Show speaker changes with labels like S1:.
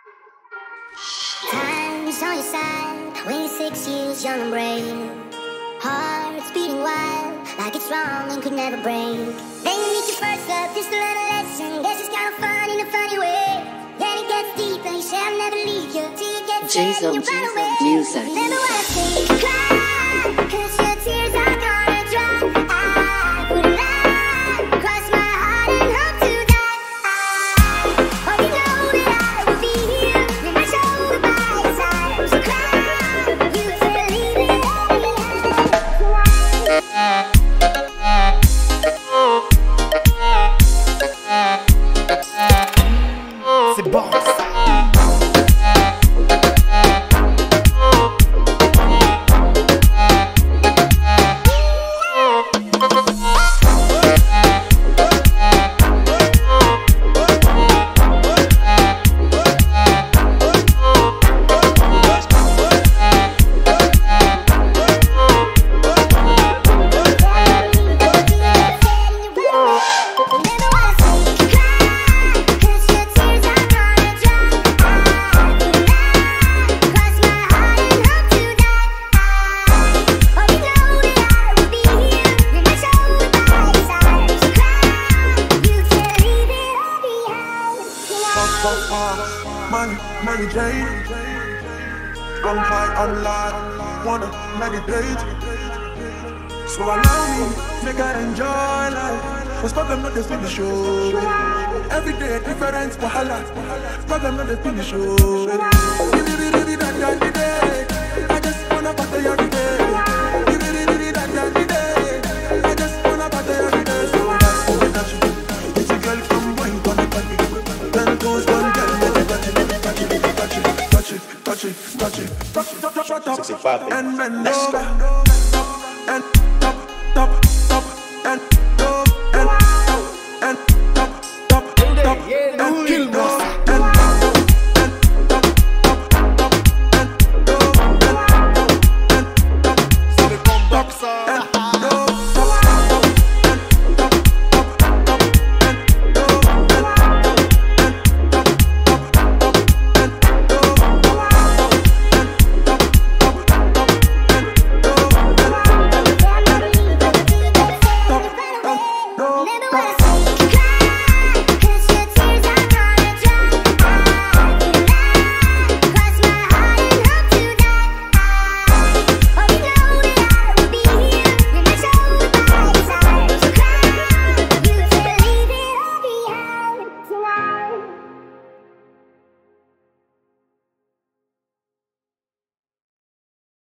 S1: Time's on your side when you're 6 years young and brave. Heart's beating wild like it's wrong and could never break. Then you meet your first love, just to learn a lesson. Guess it's kind of fun in a funny way. Then it gets deep and you say I'll never leave you till you get sad and you run away.
S2: Music.
S1: Remember what I say, you can cry, 'cause your tears are gonna dry. I wouldn't lie, cross my heart and hope to die. Oh, you know that I will be here with my shoulder by your side. So cry, you can leave it behind.
S3: C'est bon ça.
S4: Money, Mary Jane. I'm high on life, wanna meditate. So allow me, make I enjoy life. Cause problem not the finish show. Every day different wahala. Problem not the finish show. I just wanna party every day. I just wanna party every day. So that's what I do. It's a girl from Wayne, gonna party. Then goes one girl, make it touch it. Touch it, 685,
S3: and bend over. And